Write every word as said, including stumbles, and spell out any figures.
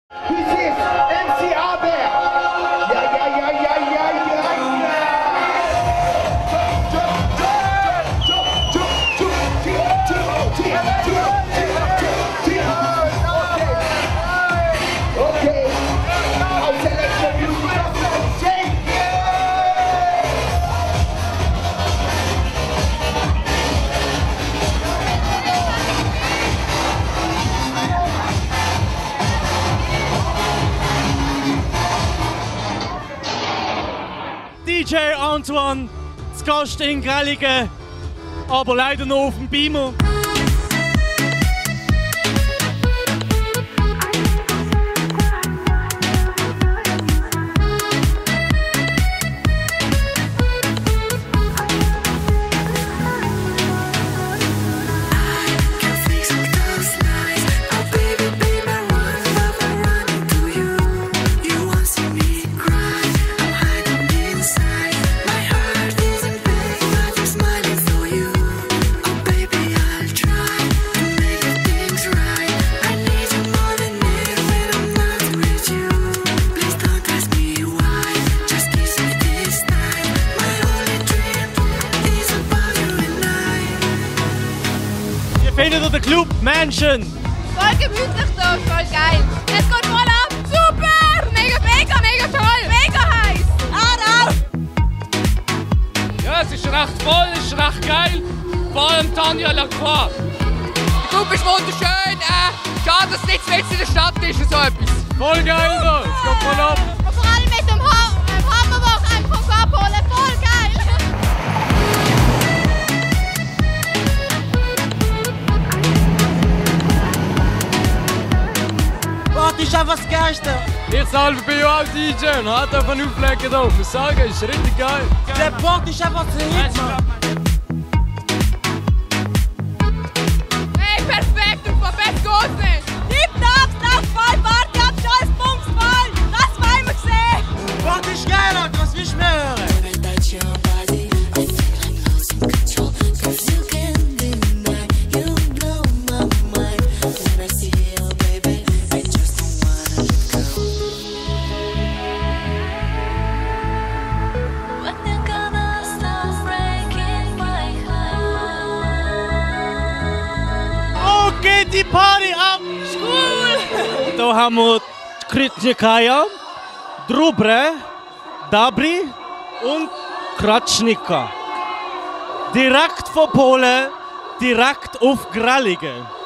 Wie ist M C Aber? Ja, ja, ja, ja, ja, ja, ja. Okay. I'll select the music of the shake. D J Antoine, zu Gast in Grelligen, aber leider noch auf dem Beamer. Findet ihr den Club Mansion? Voll gemütlich da, voll geil. Es geht voll ab. Super! Mega, mega, mega toll. Mega heiß. Ah, ja, es ist recht voll, es ist recht geil. Vor allem Tanja Lacroix. Die Club ist wunderschön. Äh, schade, dass es nicht mitten in der Stadt ist, so etwas. Voll geil da, es geht voll ab. Und vor allem mit dem, ha dem Hammerwoch einfach abholen. Voll geil. Das ist einfach das Geilste. Ich selber bin ja auch D J und hat einfach einen Auflegen da. Ich muss sagen, es ist richtig geil. Der Bock ist einfach zu hit, Mann. Hey, perfekt und von best geht's nicht. Tipptopp, Tag voll, Party ab, scheiß Bums voll. Das wollen wir sehen. Bock ist geil, Alter. Was willst du mehr hören? Geht die Party ab! Cool! Da haben wir Kritsnikaja, Drubre, Dabri und Kratschnika. Direkt von Polen, direkt auf Grelligen.